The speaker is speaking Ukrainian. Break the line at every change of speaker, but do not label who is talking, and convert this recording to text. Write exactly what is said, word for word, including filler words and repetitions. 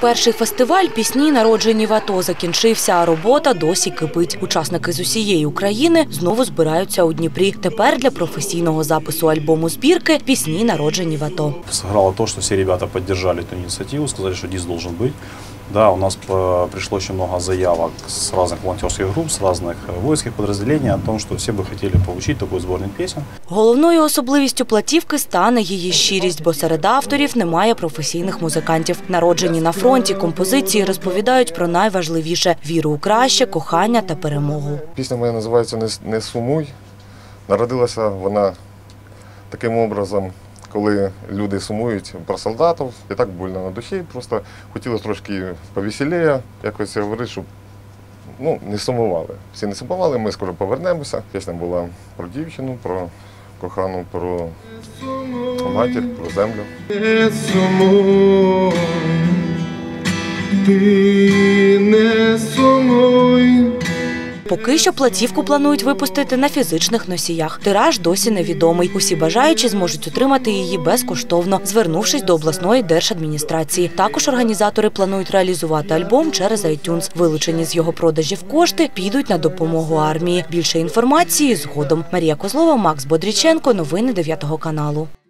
Перший фестиваль «Пісні, народжені в АТО» закінчився, а робота досі кипить. Учасники з усієї України знову збираються у Дніпрі. Тепер для професійного запису альбому збірки «Пісні, народжені в АТО».
Сыграло то, что все ребята поддержали эту инициативу, сказали, что диск должен быть. Да, у нас пришло очень много заявок с разных волонтерских групп, с разных воинских подразделений о том, что все бы хотели получить такой сборник песен.
Головною особливістю платівки стане її щирість, бо серед авторів немає професійних музикантів. Народжені на фронті композиції розповідають про найважливіше – віру у краще, кохання та перемогу.
Пісня моя називається «Не сумуй». Народилася вона таким образом, коли люди сумують про солдатів, і так больно на душі, просто хотілося трошки повеселіше, якось говорити, щоб ну, не сумували. Всі не сумували, ми скоро повернемося. Пісня була про дівчину, про кохану, про матір, про землю.
Не сумуй, ти не сумуй.
Поки що платівку планують випустити на фізичних носіях. Тираж досі невідомий. Усі бажаючі зможуть отримати її безкоштовно, звернувшись до обласної держадміністрації. Також організатори планують реалізувати альбом через iTunes. Вилучені з його продажів кошти підуть на допомогу армії. Більше інформації згодом. Марія Козлова, Макс Бодріченко. Новини дев'ятого каналу.